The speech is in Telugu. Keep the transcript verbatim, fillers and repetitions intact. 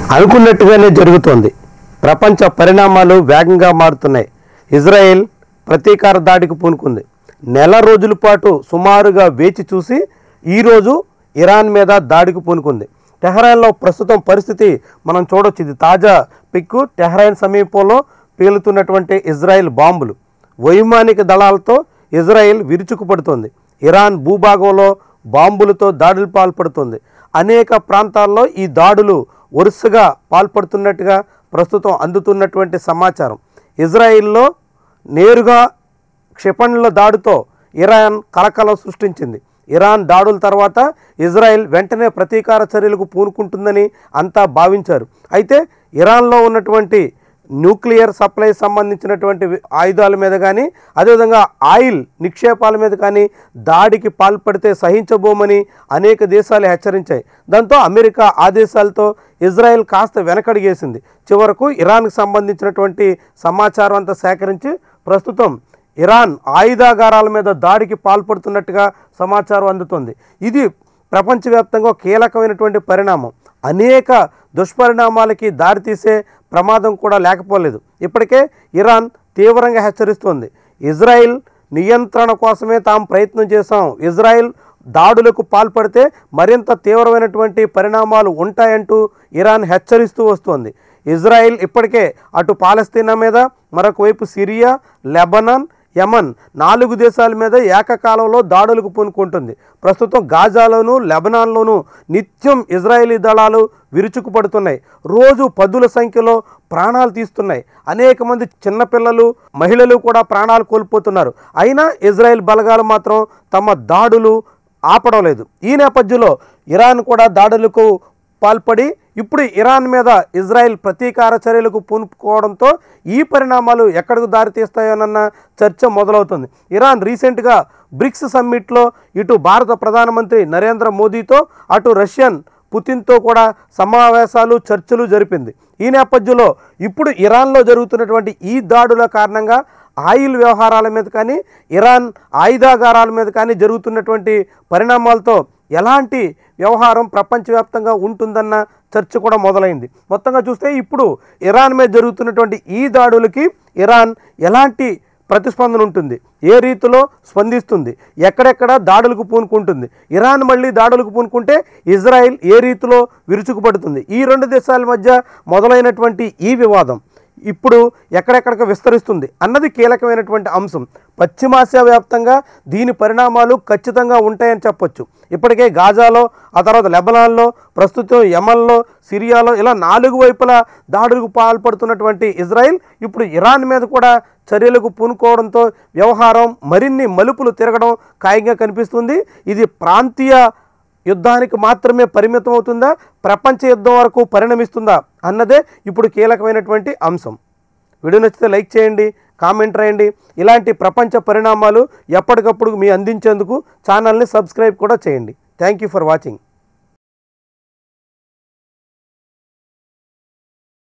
అనుకున్నట్టుగానే జరుగుతోంది. ప్రపంచ పరిణామాలు వేగంగా మారుతున్నాయి. ఇజ్రాయెల్ ప్రతీకార దాడికి పూనుకుంది. నెల రోజుల పాటు సుమారుగా వేచి చూసి ఈరోజు ఇరాన్ మీద దాడికి పూనుకుంది. టెహ్రాన్లో ప్రస్తుతం పరిస్థితి మనం చూడొచ్చు. ఇది తాజా పిక్కు. టెహ్రాన్ సమీపంలో పేలుతున్నటువంటి ఇజ్రాయెల్ బాంబులు. వైమానిక దళాలతో ఇజ్రాయెల్ విరుచుకుపడుతోంది. ఇరాన్ భూభాగంలో బాంబులతో దాడులు పాల్పడుతుంది. అనేక ప్రాంతాల్లో ఈ దాడులు వరుసగా పాల్పడుతున్నట్టుగా ప్రస్తుతం అందుతున్నటువంటి సమాచారం. ఇజ్రాయిల్లో నేరుగా క్షిపణుల దాడితో ఇరాన్ కలకలం సృష్టించింది. ఇరాన్ దాడుల తర్వాత ఇజ్రాయెల్ వెంటనే ప్రతీకార చర్యలకు పూనుకుంటుందని అంతా భావించారు. అయితే ఇరాన్లో ఉన్నటువంటి న్యూక్లియర్ సప్లై సంబంధించినటువంటి ఆయుధాల మీద కానీ అదేవిధంగా ఆయిల్ నిక్షేపాల మీద కానీ దాడికి పాల్పడితే సహించబోమని అనేక దేశాలు హెచ్చరించాయి. దాంతో అమెరికా ఆదేశాలతో ఇజ్రాయెల్ కాస్త వెనకడిగేసింది. చివరకు ఇరాన్కి సంబంధించినటువంటి సమాచారం అంతా సేకరించి ప్రస్తుతం ఇరాన్ ఆయుధాగారాల మీద దాడికి పాల్పడుతున్నట్టుగా సమాచారం అందుతుంది. ఇది ప్రపంచవ్యాప్తంగా కీలకమైనటువంటి పరిణామం. అనేక దుష్పరిణామాలకి దారితీసే ప్రమాదం కూడా లేకపోలేదు. ఇప్పటికే ఇరాన్ తీవ్రంగా హెచ్చరిస్తోంది. ఇజ్రాయిల్ నియంత్రణ కోసమే తాము ప్రయత్నం చేశాం, ఇజ్రాయిల్ దాడులకు పాల్పడితే మరింత తీవ్రమైనటువంటి పరిణామాలు ఉంటాయంటూ ఇరాన్ హెచ్చరిస్తూ వస్తోంది. ఇజ్రాయిల్ ఇప్పటికే అటు పాలస్తీనా మీద, మరొక వైపు సిరియా, లెబనాన్, యమన్ నాలుగు దేశాల మీద ఏకకాలంలో దాడులకు పూనుకుంటుంది. ప్రస్తుతం గాజాలోను లెబనాన్లోనూ నిత్యం ఇజ్రాయేలీ దళాలు విరుచుకుపడుతున్నాయి. రోజు పదుల సంఖ్యలో ప్రాణాలు తీస్తున్నాయి. అనేక మంది చిన్నపిల్లలు, మహిళలు కూడా ప్రాణాలు కోల్పోతున్నారు. అయినా ఇజ్రాయెల్ బలగాలు మాత్రం తమ దాడులు ఆపడం లేదు. ఈ నేపథ్యంలో ఇరాన్ కూడా దాడులకు పాల్పడి ఇప్పుడు ఇరాన్ మీద ఇజ్రాయెల్ ప్రతీకార చర్యలకు పూనుకోవడంతో ఈ పరిణామాలు ఎక్కడికి దారితీస్తాయోనన్న చర్చ మొదలవుతుంది. ఇరాన్ రీసెంట్గా బ్రిక్స్ సమ్మిట్లో ఇటు భారత ప్రధానమంత్రి నరేంద్ర మోదీతో అటు రష్యన్ పుతిన్తో కూడా సమావేశాలు చర్చలు జరిపింది. ఈ నేపథ్యంలో ఇప్పుడు ఇరాన్లో జరుగుతున్నటువంటి ఈ దాడుల కారణంగా ఆయిల్ వ్యవహారాల మీద కానీ ఇరాన్ ఆయుధాగారాల మీద కానీ జరుగుతున్నటువంటి పరిణామాలతో ఎలాంటి వ్యవహారం ప్రపంచవ్యాప్తంగా ఉంటుందన్న చర్చ కూడా మొదలైంది. మొత్తంగా చూస్తే ఇప్పుడు ఇరాన్ మీద జరుగుతున్నటువంటి ఈ దాడులకి ఇరాన్ ఎలాంటి ప్రతిస్పందన ఉంటుంది, ఏ రీతిలో స్పందిస్తుంది, ఎక్కడెక్కడ దాడులకు పూనుకుంటుంది, ఇరాన్ మళ్ళీ దాడులకు పూనుకుంటే ఇజ్రాయిల్ ఏ రీతిలో విరుచుకుపడుతుంది, ఈ రెండు దేశాల మధ్య మొదలైనటువంటి ఈ వివాదం ఇప్పుడు ఎక్కడెక్కడికి విస్తరిస్తుంది అన్నది కీలకమైనటువంటి అంశం. పశ్చిమాసియా వ్యాప్తంగా దీని పరిణామాలు ఖచ్చితంగా ఉంటాయని చెప్పొచ్చు. ఇప్పటికే గాజాలో, ఆ తర్వాత లెబనాన్లో, ప్రస్తుతం యమన్లో, సిరియాలో ఇలా నాలుగు వైపులా దాడులకు పాల్పడుతున్నటువంటి ఇజ్రాయిల్ ఇప్పుడు ఇరాన్ మీద కూడా చర్యలకు పూనుకోవడంతో వ్యవహారం మరిన్ని మలుపులు తిరగడం ఖాయంగా కనిపిస్తుంది. ఇది ప్రాంతీయ యుద్ధానికి మాత్రమే పరిమితం అవుతుందా, ప్రపంచ యుద్ధం వరకు పరిణమిస్తుందా అన్నదే ఇప్పుడు కీలకమైనటువంటి అంశం. వీడియో నచ్చితే లైక్ చేయండి, కామెంట్ రాయండి. ఇలాంటి ప్రపంచ పరిణామాలు ఎప్పటికప్పుడు మీ అందించేందుకు ఛానల్ని సబ్స్క్రైబ్ కూడా చేయండి. Thank you for watching.